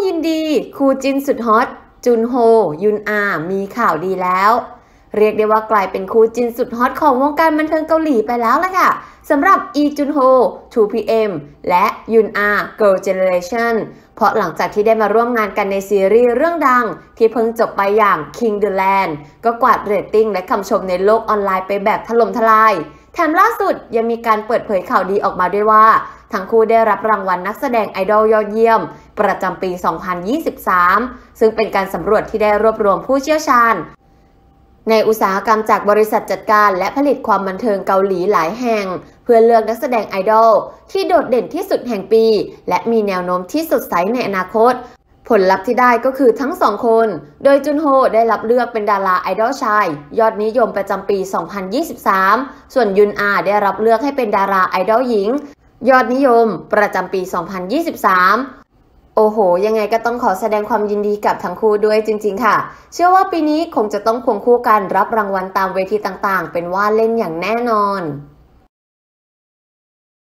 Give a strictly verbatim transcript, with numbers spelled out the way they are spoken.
ยินดีคู่จิ้นสุดฮอตจุนโฮยุนอามีข่าวดีแล้วเรียกได้ว่ากลายเป็นคู่จิ้นสุดฮอตของวงการบันเทิงเกาหลีไปแล้วล่ะค่ะสำหรับอีจุนโฮ ทู พี เอ็ม และยุนอา Girl Generation เพราะหลังจากที่ได้มาร่วมงานกันในซีรีส์เรื่องดังที่เพิ่งจบไปอย่าง King the Land ก็กวาดเรตติ้งและคำชมในโลกออนไลน์ไปแบบถล่มทลายแถมล่าสุดยังมีการเปิดเผยข่าวดีออกมาด้วยว่าทั้งคู่ได้รับรางวัลนักแสดงไอดอลยอดเยี่ยมประจำปี สองพันยี่สิบสาม ซึ่งเป็นการสำรวจที่ได้รวบรวมผู้เชี่ยวชาญในอุตสาหกรรมจากบริษัทจัดการและผลิตความบันเทิงเกาหลีหลายแห่งเพื่อเลือกนักแสดงไอดอลที่โดดเด่นที่สุดแห่งปีและมีแนวโน้มที่สดใสในอนาคตผลลัพธ์ที่ได้ก็คือทั้งสองคนโดยจุนโฮได้รับเลือกเป็นดาราไอดอลชายยอดนิยมประจำปี สองพันยี่สิบสาม ส่วนยุนอาได้รับเลือกให้เป็นดาราไอดอลหญิงยอดนิยมประจำปี สองพันยี่สิบสาม โอ้โหยังไงก็ต้องขอแสดงความยินดีกับทั้งคู่ด้วยจริงๆค่ะเชื่อว่าปีนี้คงจะต้องควงคู่กันรับรางวัลตามเวทีต่างๆเป็นว่าเล่นอย่างแน่นอน